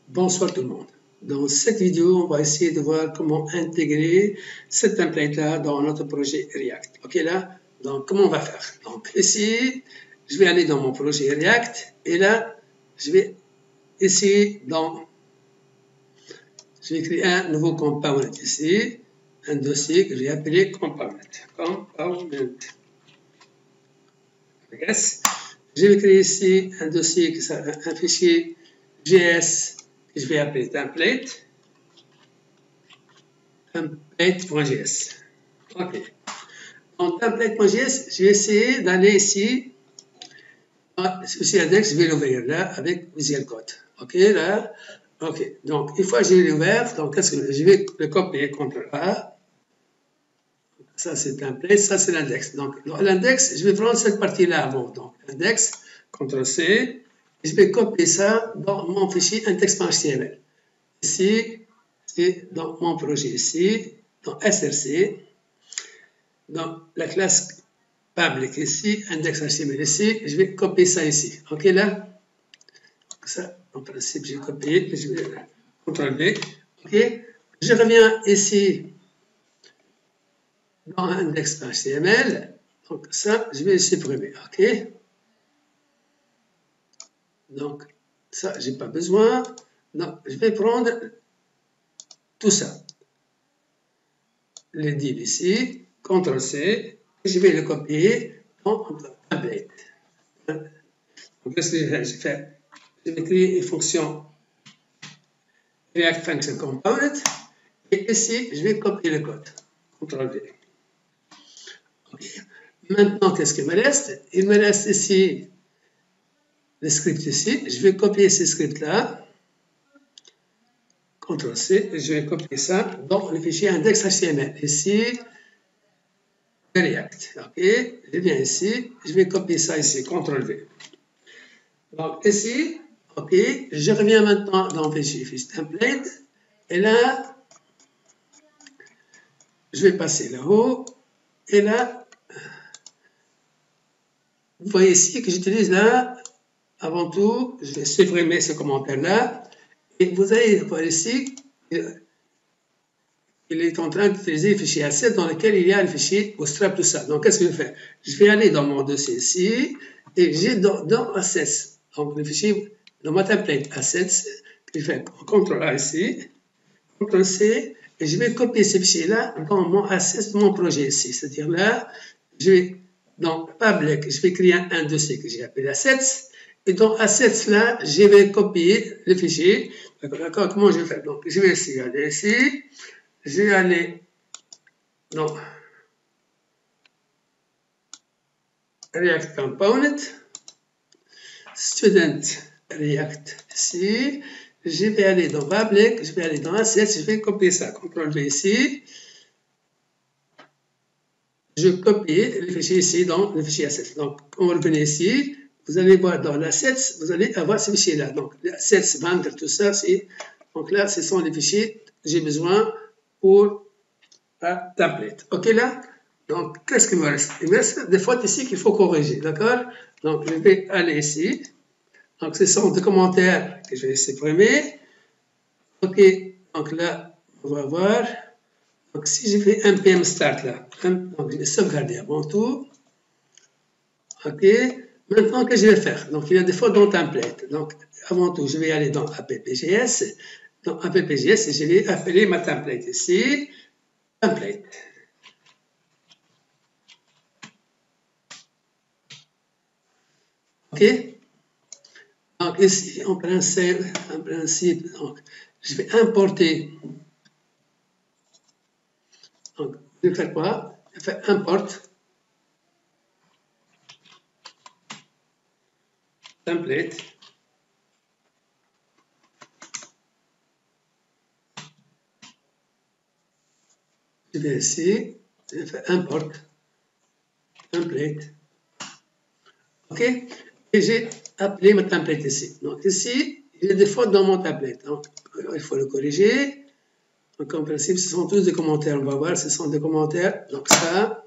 Bonsoir tout le monde. Dans cette vidéo, on va essayer de voir comment intégrer cette template-là dans notre projet React. Ok là, donc comment on va faire? Donc ici, je vais aller dans mon projet React et là, je vais essayer je vais créer un nouveau component ici, un dossier que j'ai appelé component. Yes. Je vais créer ici un dossier, un fichier JS que je vais appeler template.js. Ok. Dans template.js, je vais essayer d'aller ici. Ceci index, je vais l'ouvrir là avec Visual Code. Ok, là. Ok. Donc, une fois que j'ai l'ouvert, donc qu'est-ce que je vais le copier, CTRL A. Ça, c'est template, ça, c'est l'index. Donc, l'index, je vais prendre cette partie-là avant. Donc, index, CTRL C. Et je vais copier ça dans mon fichier index.html. Ici, c'est dans mon projet ici, dans SRC, dans la classe public ici, index.html ici, je vais copier ça ici. Ok là? Ça, en principe, j'ai copié, je vais CTRL V. Ok? Je reviens ici dans index.html. Donc ça, je vais le supprimer. Ok? Donc, ça, j'ai pas besoin. Donc, je vais prendre tout ça. Le div ici, CTRL C, et je vais le copier dans template. Donc, qu'est-ce que j'ai fait? Je vais créer une fonction React Function Component, et ici, je vais copier le code. CTRL V. Okay. Maintenant, qu'est-ce qu'il me reste? Il me reste ici le script ici. Je vais copier ce script-là. CTRL C, et je vais copier ça dans le fichier index.html. Ici, React. Ok, je viens ici, je vais copier ça ici, CTRL V. Donc ici, ok, je reviens maintenant dans le fichier template, et là, je vais passer là-haut, et là, vous voyez ici que j'utilise là, avant tout, je vais supprimer ce commentaire-là, et vous allez voir ici, il est en train d'utiliser le fichier asset dans lequel il y a le fichier bootstrap, tout ça. Donc, qu'est-ce que je vais faire? Je vais aller dans mon dossier ici, et j'ai dans assets, donc le fichier, dans ma template assets, je fais CTRL A ici, CTRL C, et je vais copier ce fichier-là dans mon assets de mon projet ici. C'est-à-dire là, je vais, dans public, je vais créer un dossier que j'ai appelé assets, et dans assets là, je vais copier le fichier. D'accord, comment je vais faire? Donc, je vais essayer d'aller ici. Je vais aller dans React Component, Student React ici, je vais aller dans Public, je vais aller dans Assets, je vais copier ça, CTRL V ici, je copie le fichier ici dans le fichier Assets. Donc, on revient ici, vous allez voir dans l'Assets, vous allez avoir ce fichier-là. Donc, l'Assets, vendre, tout ça, donc là, ce sont les fichiers que j'ai besoin pour la template. Ok là? Donc, qu'est-ce qu'il me reste? Il me reste des fautes ici qu'il faut corriger, d'accord? Donc, je vais aller ici. Donc, ce sont des commentaires que je vais supprimer. Ok, donc là, on va voir. Donc, si je fais npm start là, donc je vais sauvegarder avant tout. Ok, maintenant, qu'est-ce que je vais faire? Donc, il y a des fautes dans le template. Donc, avant tout, je vais aller dans app.js. Dans app.js, et je vais appeler ma template ici. Template. Ok? Donc ici, en principe donc, je vais importer. Donc, je vais faire quoi? Je vais faire import template. Je vais ici, je vais faire import template. Ok? Et j'ai appelé ma template ici. Donc ici, il y a des fautes dans mon template. Donc, il faut le corriger. Donc, en principe, ce sont tous des commentaires. On va voir, ce sont des commentaires. Donc, ça.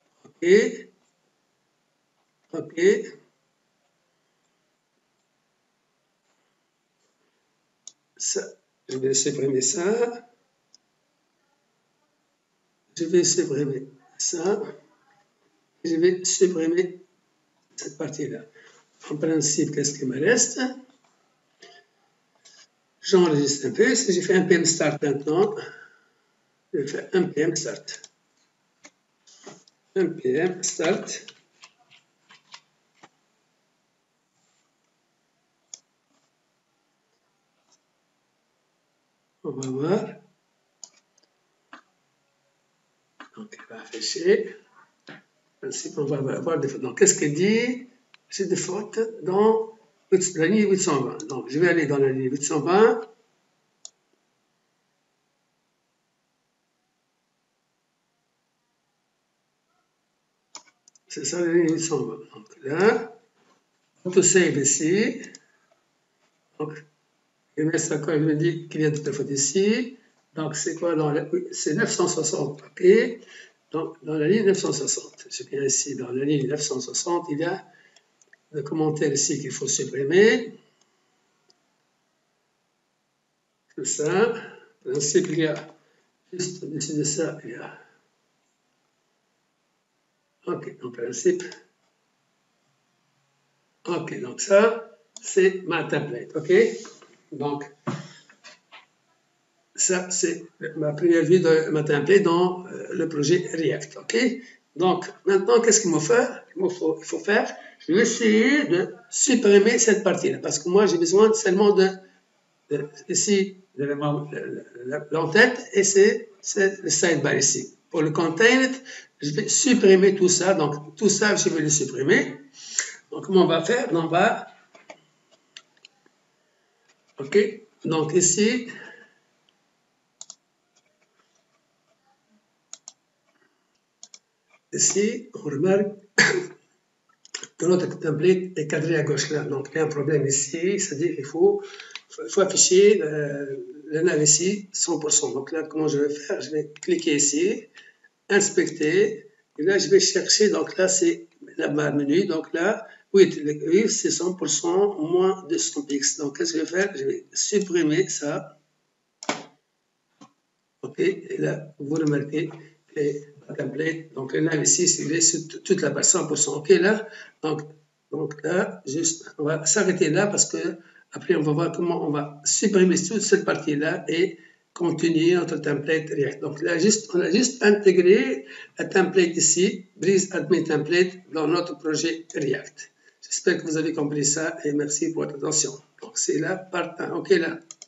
Ok. Ok. ça, je vais supprimer ça. Je vais supprimer ça. Je vais supprimer cette partie-là. En principe, qu'est-ce qui me reste? J'enregistre un peu. Si j'ai fait un PM Start maintenant, je vais faire un PM Start. Un PM Start. On va voir. Donc, il va afficher. En principe, on va avoir des fautes. Donc, qu'est-ce qu'il dit? J'ai des fautes dans la ligne 820. Donc, je vais aller dans la ligne 820. C'est ça la ligne 820. Donc, là, auto-save ici. Donc, il me dit qu'il y a des fautes ici. Donc, c'est quoi dans la... Oui, c'est 960. OK. Donc, dans la ligne 960. Je viens ici, dans la ligne 960, il y a le commentaire ici qu'il faut supprimer. Tout ça. En principe, il y a juste au-dessus de ça, il y a. OK, en principe. OK, donc ça, c'est ma template. OK? Donc, ça, c'est ma première vue de ma template dans le projet React. OK? Donc, maintenant, qu'est-ce qu'il me faut faire? Je vais essayer de supprimer cette partie-là parce que moi, j'ai besoin seulement ici, de l'entête et c'est le sidebar ici. Pour le content, je vais supprimer tout ça. Donc, tout ça, je vais le supprimer. Donc, comment on va faire? On va... OK? Donc, ici... Ici, on remarque que notre template est cadré à gauche là. Donc, il y a un problème ici, c'est-à-dire qu'il faut afficher le nav ici 100%. Donc là, comment je vais faire? Je vais cliquer ici, inspecter, et là, je vais chercher. Donc là, c'est la barre menu. Donc là, oui, c'est 100% moins 200 px. Donc, qu'est-ce que je vais faire? Je vais supprimer ça. OK, et là, vous remarquez que template, donc le nav ici, c'est sur toute la page 100%. OK, là, donc là, juste, on va s'arrêter là parce que après, on va voir comment on va supprimer toute cette partie-là et continuer notre template React. Donc là, on a juste intégré la template ici, Breeze Admin Template, dans notre projet React. J'espère que vous avez compris ça et merci pour votre attention. Donc c'est la part 1. OK, là.